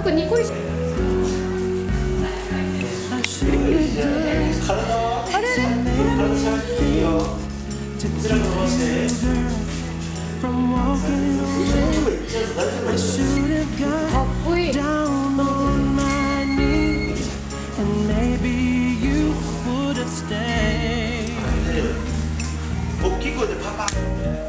かニコリ。あれ。かっこいい。 大きい声でパパ。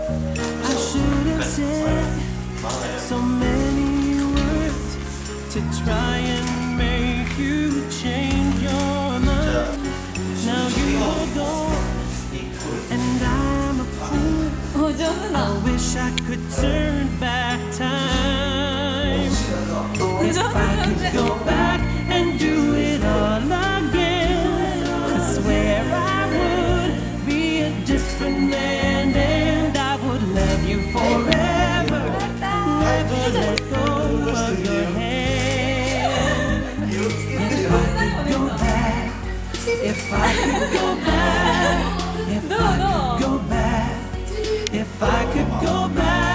So many words to try and make you change your mind. Now you are gone, and I'm a fool. I wish I could turn back time. If I could go back and do it all again, I swear I would be a different man, and I would love you forever. Never let go of your hand. If I could go back, if I could go back, if I could go back, if I could go back.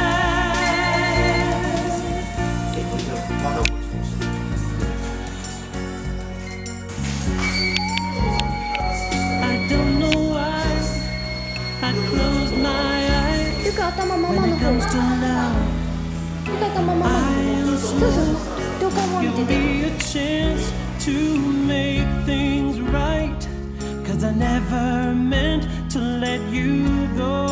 I don't know why I close my eyes ゆか頭ママ when の it 方。 comes to love. ゆか頭ママの方。どうぞ。どうかも見 Give てて。 me a chance to make things right, 'cause I never meant to let you go.